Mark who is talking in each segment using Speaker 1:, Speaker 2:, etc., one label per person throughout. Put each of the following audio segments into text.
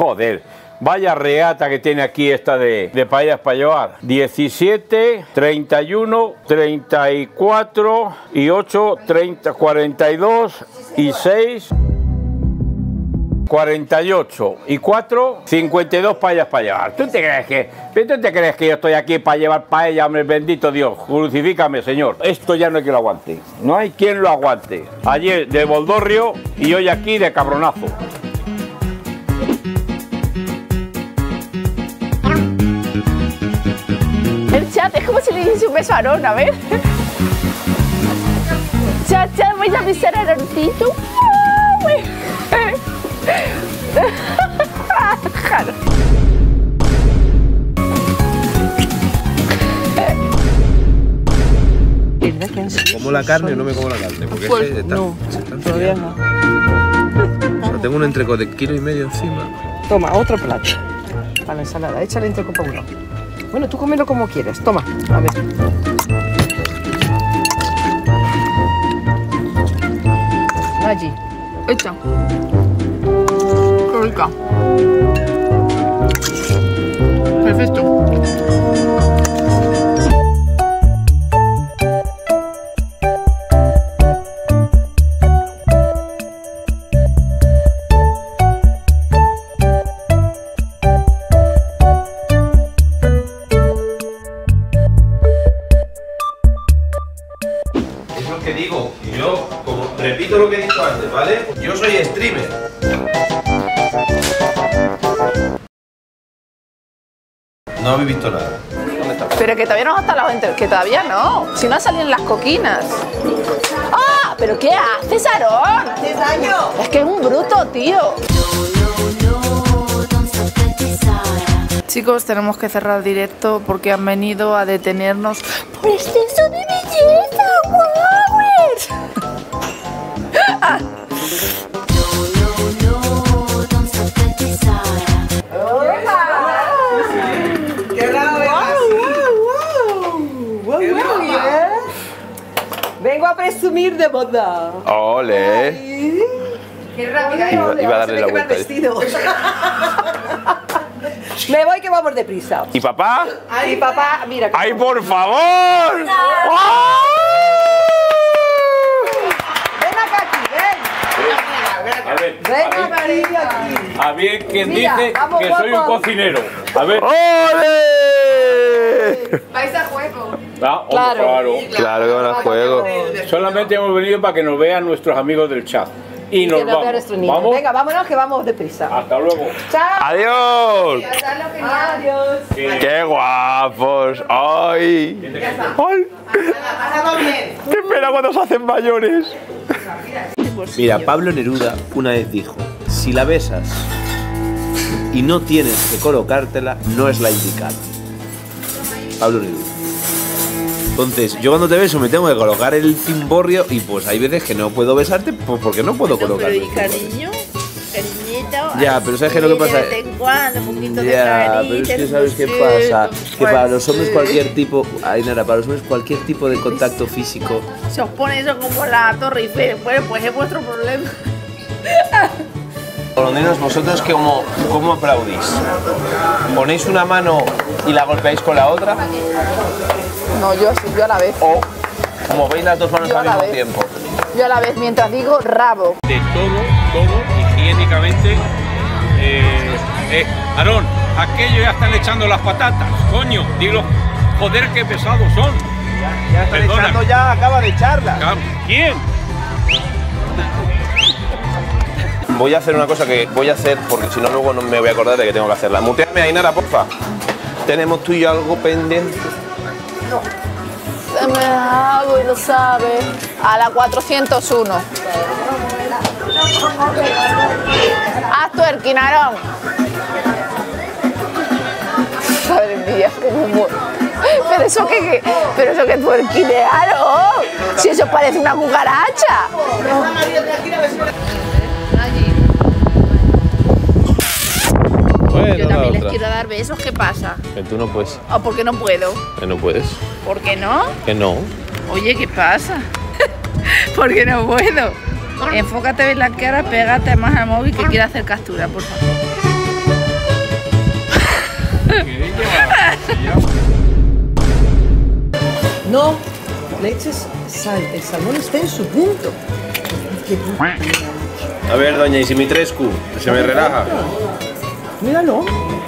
Speaker 1: Joder, vaya reata que tiene aquí esta de paellas para llevar. 17, 31, 34 y 8, 30, 42 y 6, 48 y 4, 52 paellas para llevar. ¿Tú te crees que yo estoy aquí para llevar paella, hombre? Bendito Dios, crucifícame, Señor. Esto ya no hay quien lo aguante. No hay quien lo aguante. Ayer de Boldorrio y hoy aquí de cabronazo.
Speaker 2: El chat es como si le diese un beso a Aarón, a ver. Chat, voy a besar a Aaroncito.
Speaker 3: Como la carne, no me como la carne, porque
Speaker 2: Pues,
Speaker 3: está,
Speaker 2: no,
Speaker 3: se está
Speaker 2: todavía
Speaker 3: enfriando.
Speaker 2: no.
Speaker 3: O sea, tengo un entrecote de 1,5 kilos encima.
Speaker 2: Toma, otro plato para la ensalada. Échale entrecopa uno. Bueno, tú cómelo como quieres. Toma, a ver. Allí. Echa. Qué rica. Perfecto.
Speaker 3: Es lo que digo, y yo, como repito lo que he dicho antes, ¿vale? Yo soy streamer. No habéis visto nada. ¿Dónde está?
Speaker 2: Pero que todavía no hasta la gente, que todavía no. Si no salen las coquinas. ¡Ah! ¿Pero qué haces, Aarón?
Speaker 4: ¿Haces daño?
Speaker 2: Es que es un bruto, tío. Chicos, tenemos que cerrar el directo porque han venido a detenernos por exceso de belleza,
Speaker 4: ¡Qué raro Vengo a presumir de boda.
Speaker 1: ¡Ole!
Speaker 4: ¡Qué rápida!
Speaker 1: Iba a darle la vuelta.
Speaker 4: Me voy que vamos deprisa.
Speaker 1: ¿Y papá?
Speaker 4: Ay, papá, mira.
Speaker 1: ¡Ay, por favor! ¡Ah!
Speaker 4: Ven acá aquí, ven.
Speaker 1: A ver,
Speaker 4: Ven aquí.
Speaker 1: a ver quién
Speaker 4: Mira,
Speaker 1: dice
Speaker 4: vamos,
Speaker 1: que soy un
Speaker 4: guapo.
Speaker 1: cocinero. A ver. ¡Ole!
Speaker 5: ¿Vais a juego?
Speaker 1: Ah,
Speaker 2: Claro.
Speaker 1: claro.
Speaker 3: Claro que van a juego.
Speaker 1: Solamente hemos venido para que nos vean nuestros amigos del chat. Y nos
Speaker 4: Que nos vea
Speaker 1: vamos.
Speaker 4: nuestro niño.
Speaker 1: ¿Vamos?
Speaker 4: Venga, vámonos que vamos deprisa.
Speaker 1: Hasta luego.
Speaker 4: ¡Chao!
Speaker 3: ¡Adiós!
Speaker 4: Adiós.
Speaker 3: ¡Qué guapos! ¡Ay! ¡Ay! ¡Qué pena cuando se hacen mayores! Mira, Pablo Neruda una vez dijo: si la besas y no tienes que colocártela, no es la indicada. Pablo Neruda. Entonces, yo cuando te beso me tengo que colocar el cimborrio y pues hay veces que no puedo besarte pues porque no puedo colocarme.
Speaker 6: Pero y cariño, cariñito.
Speaker 3: Ya, pero ¿sabes qué es lo que pasa?
Speaker 6: De vez en cuando, un poquito de
Speaker 3: Ya,
Speaker 6: cariño.
Speaker 3: pero es que ¿sabes qué pasa? Que para los hombres cualquier tipo, Ainara, para los hombres cualquier tipo de contacto físico.
Speaker 6: Se os pone eso como la Torre Eiffel. Bueno, pues es vuestro problema.
Speaker 3: Colombianos, ¿vosotros cómo aplaudís? ¿Ponéis una mano y la golpeáis con la otra?
Speaker 2: No, yo a la vez.
Speaker 3: ¿O movéis las dos manos
Speaker 2: Yo a
Speaker 3: al
Speaker 2: la
Speaker 3: mismo
Speaker 2: vez.
Speaker 3: tiempo?
Speaker 2: Yo a la vez, mientras digo rabo.
Speaker 1: De todo, higiénicamente. Aarón, aquello ya están echando las patatas. Coño, dilo, joder, qué pesados son.
Speaker 3: Ya está
Speaker 1: Perdona.
Speaker 3: echando, ya acaba de echarla.
Speaker 1: ¿Quién?
Speaker 3: Voy a hacer una cosa que voy a hacer porque si no luego no me voy a acordar de que tengo que hacerla. Muteame, Ainara, porfa. Tenemos tú y yo algo pendiente.
Speaker 2: Se me hago y lo sabe. A la 401. Haz twerking, Aarón. Madre mía, cómo muero. Pero eso que twerkinearon. Si eso parece una cucaracha.
Speaker 3: Bueno,
Speaker 6: Yo
Speaker 3: la
Speaker 6: también les
Speaker 3: otra.
Speaker 6: quiero dar besos, ¿qué pasa?
Speaker 3: Que tú no puedes.
Speaker 6: ¿O por qué no puedo?
Speaker 3: Que no puedes.
Speaker 6: ¿Por qué no?
Speaker 3: Que no.
Speaker 6: Oye, ¿qué pasa? ¿Por qué no puedo? Enfócate en la cara, pégate más al móvil que quiero hacer captura, por favor.
Speaker 4: Le eches sal, el salmón está en su punto. Qué puta.
Speaker 3: A ver, doña Isimitrescu, se me relaja.
Speaker 4: Míralo.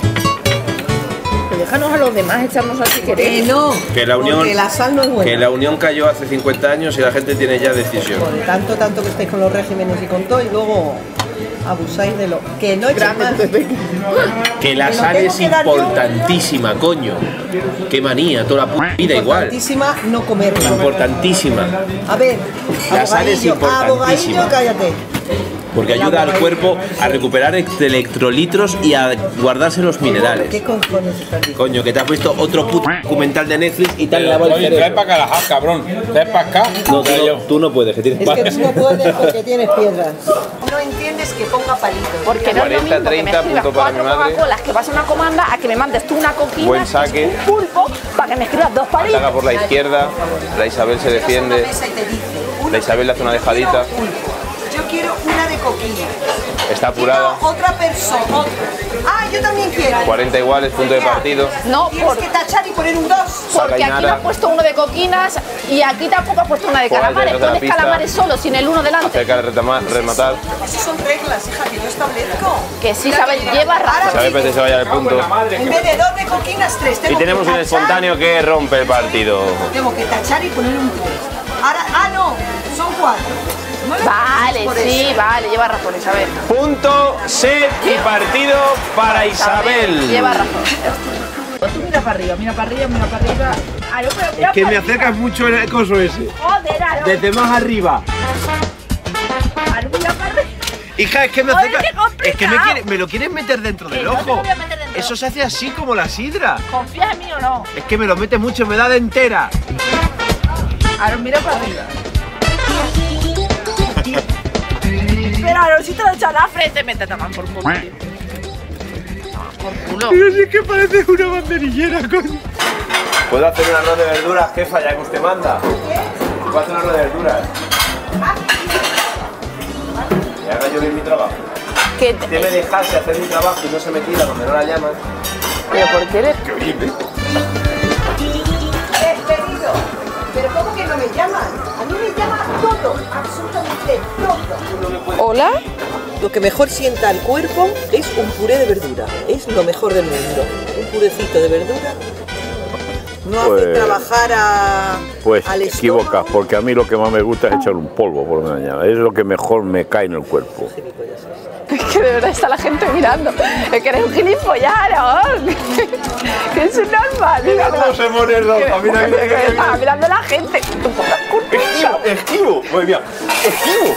Speaker 6: Que déjanos a los demás echarnos así querer.
Speaker 4: No,
Speaker 3: Que la unión,
Speaker 4: porque la sal no es buena.
Speaker 3: que la unión cayó hace 50 años y la gente tiene ya decisión.
Speaker 4: Por tanto que estáis con los regímenes y con todo, y luego abusáis de lo que no echéis más.
Speaker 3: Que la
Speaker 4: Que lo
Speaker 3: sal
Speaker 4: tengo
Speaker 3: es
Speaker 4: que dar yo.
Speaker 3: importantísima, coño. Qué manía, toda la puta vida igual.
Speaker 4: Importantísima no comerla.
Speaker 3: Importantísima.
Speaker 4: A ver,
Speaker 3: La sal es importantísima.
Speaker 4: abogadillo, cállate.
Speaker 3: Porque ayuda al cuerpo a recuperar electrolitos y a guardarse los minerales.
Speaker 4: ¿Qué cojones estás diciendo?
Speaker 3: Coño, que te has visto otro puto documental de Netflix y te han lavado el
Speaker 1: Oye, trae
Speaker 3: cerebro.
Speaker 1: para acá la jaz, cabrón. Trae para acá.
Speaker 3: No, tú no puedes, que tienes
Speaker 4: Es que tú no puedes porque tienes piedras. No entiendes que ponga palitos.
Speaker 6: Porque no es lo
Speaker 3: 40,
Speaker 6: mismo que me
Speaker 3: 30,
Speaker 6: escribas
Speaker 3: punto para mi
Speaker 6: 4
Speaker 3: madre.
Speaker 6: Coca-Colas que vas a una comanda a que me mandes tú una coquina,
Speaker 3: Buen saque.
Speaker 6: un pulpo, para que me escribas 2 palitos.
Speaker 3: Ataca por la izquierda, la Isabel se defiende, la Isabel le hace una dejadita,
Speaker 4: Yo quiero una de coquilla.
Speaker 3: está apurada,
Speaker 4: Quiero otra persona. Ah, yo también quiero.
Speaker 3: 40 iguales, punto de partido.
Speaker 6: No,
Speaker 4: Tienes que tachar y poner un 2.
Speaker 6: porque aquí
Speaker 3: Ainara.
Speaker 6: me has puesto uno de coquinas y aquí tampoco has puesto una de
Speaker 3: Juega
Speaker 6: calamares.
Speaker 3: dentro de la
Speaker 6: Pones
Speaker 3: pista.
Speaker 6: calamares solo, sin el uno delante.
Speaker 3: Acerca de rematar,
Speaker 4: Esas son reglas, hija, que yo establezco.
Speaker 6: Que sí, Isabel, lleva razón.
Speaker 3: Isabel Pérez se vaya al punto.
Speaker 4: En vez de 2 de coquinas, 3.
Speaker 3: Y tenemos un espontáneo que rompe el partido.
Speaker 4: Tengo que tachar y poner un 3. Ahora, no, son 4.
Speaker 6: Vale, sí, vale, lleva razón, Isabel.
Speaker 3: Punto, set y partido para Isabel.
Speaker 6: Lleva razón.
Speaker 2: Tú mira para arriba, mira para arriba, mira para arriba. Aro, pero mira
Speaker 3: Que me
Speaker 2: para
Speaker 3: acercas mucho el coso ese.
Speaker 2: arriba. Joder, Aro.
Speaker 3: Desde más arriba.
Speaker 2: Aro, mira para arriba.
Speaker 3: Hija, es que me
Speaker 2: Joder,
Speaker 3: acercas.
Speaker 2: qué complicado.
Speaker 3: Es que me lo quieres meter dentro del
Speaker 2: no te lo
Speaker 3: ojo.
Speaker 2: voy a meter dentro.
Speaker 3: Eso se hace así como la sidra.
Speaker 2: ¿Confías en mí o no?
Speaker 3: Es que me lo metes mucho, me da de entera.
Speaker 2: Aro, mira para arriba. Pero Aro, si te lo echan a la frente, me te toman por culo. Por culo.
Speaker 3: Pero si es que parece una banderillera, coño. ¿Puedo hacer un arroz de verduras, jefa, ya que usted manda? ¿Puedo hacer un arroz de verduras? Y haga yo bien mi trabajo.
Speaker 6: Que
Speaker 3: Usted me dejase hacer mi trabajo y no se me tira donde no la llaman.
Speaker 6: ¿Pero por qué eres?
Speaker 3: ¡Qué bien!
Speaker 4: Despedido. Pero ¿cómo que no me llaman? A mí me llama todo, absolutamente todo.
Speaker 6: ¿Hola?
Speaker 4: Lo que mejor sienta al cuerpo es un puré de verdura. Es lo mejor del mundo. Un purecito de verdura. No hace
Speaker 1: Pues-
Speaker 4: trabajar
Speaker 1: Pues
Speaker 4: al
Speaker 1: te
Speaker 4: estómago.
Speaker 1: equivocas, porque a mí lo que más me gusta es echar un polvo por la mañana. Es lo que mejor me cae en el cuerpo.
Speaker 6: Es que de verdad está la gente mirando. Es que eres un gilipollaro. Que es un normal.
Speaker 3: Mira cómo se pone el rojo, mira, mira, mira.
Speaker 6: Estaba mirando la gente. Tu poca culpa.
Speaker 3: ¡Esquivo! Muy bien. ¡Esquivo!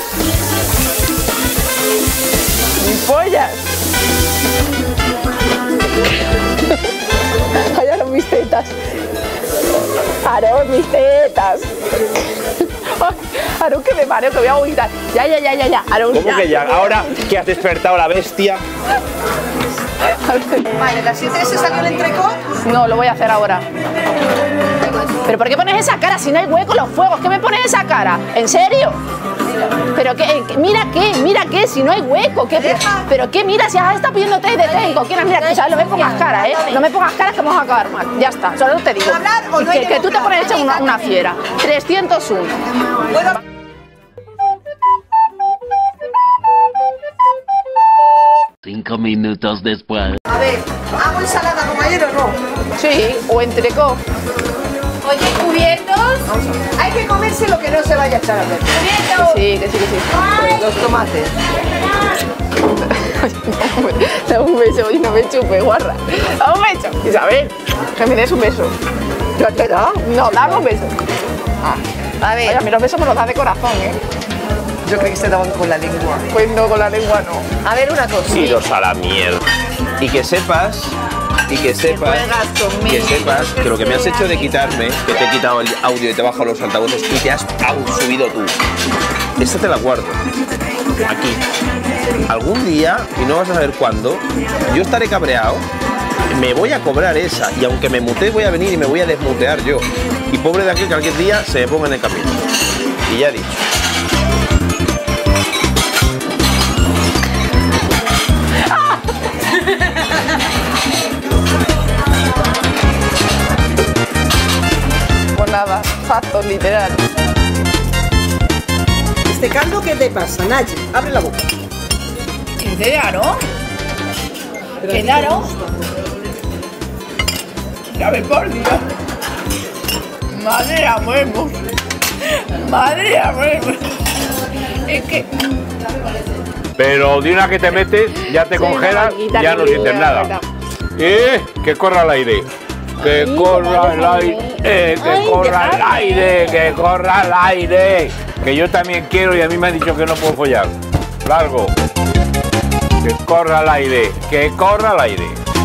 Speaker 6: ¡Pollas! Ay, ahora mis tetas. Aarón, mis tetas. Ay, Aarón, que me mareo, que voy a vomitar. Ya. Aarón,
Speaker 3: ¿Cómo que ya? Ahora que has despertado la bestia.
Speaker 4: Vale, ¿las 7 se salió el entrecot?
Speaker 6: No, lo voy a hacer ahora. ¿Pero por qué pones esa cara si no hay hueco en los fuegos? ¿Qué me pones esa cara? ¿En serio? ¿Pero qué? Mira qué, si no hay hueco. ¿Pero qué? Mira, si has estado pidiendo té de té en coquina, mira, que sabes, no me pongas cara, ¿eh? No me pongas cara que vamos a acabar mal. Ya está, solo te digo.
Speaker 4: ¿Hablar o no
Speaker 6: Y
Speaker 4: hay
Speaker 6: que tú te pones hecha
Speaker 4: democracia?
Speaker 6: una fiera. 301.
Speaker 4: Bueno,
Speaker 5: 5 minutos después.
Speaker 4: a ver, ¿hago ensalada con ayer o no?
Speaker 6: Sí, o entrecó.
Speaker 2: Oye, ¿cubiertos?
Speaker 4: Hay que comerse lo que no se vaya a echar a ver.
Speaker 2: ¿Cubiertos?
Speaker 6: Sí, que sí.
Speaker 4: Los tomates.
Speaker 6: Dame un beso y no me chupe, guarra. Dame un beso. Isabel, que me des un beso.
Speaker 4: ¿Ya te da?
Speaker 6: No, dame un beso.
Speaker 4: A ver,
Speaker 6: Oye, a mí los besos me los das de corazón, ¿eh?
Speaker 4: yo creí que se daban con la lengua.
Speaker 6: Pues no, con la lengua no.
Speaker 4: A ver, una cosa.
Speaker 3: Iros a la mierda. Y que sepas
Speaker 6: juegas conmigo.
Speaker 3: que sepas que lo que me has hecho de quitarme, que te he quitado el audio y te he bajado los altavoces y te has subido tú. Esta te la guardo. Aquí. Algún día, y no vas a saber cuándo, yo estaré cabreado, me voy a cobrar esa, y aunque me mutee voy a venir y me voy a desmutear yo. Y pobre de aquel que cualquier día se me ponga en el camino. Y ya he dicho.
Speaker 6: Pues nada, facto, literal.
Speaker 4: Caldo, ¿qué te pasa, Nayi? Abre la boca.
Speaker 2: Claro. Claro. ¿Sabe por Dios? Madre amemos. Madre amemos. Es que...
Speaker 1: Pero de una que te metes, ya te congelas, ya no sientes nada. Que corra el aire. Que corra el aire. Que corra el aire. Que corra el aire. Que yo también quiero y a mí me han dicho que no puedo follar. Largo. Que corra el aire. Que corra el aire.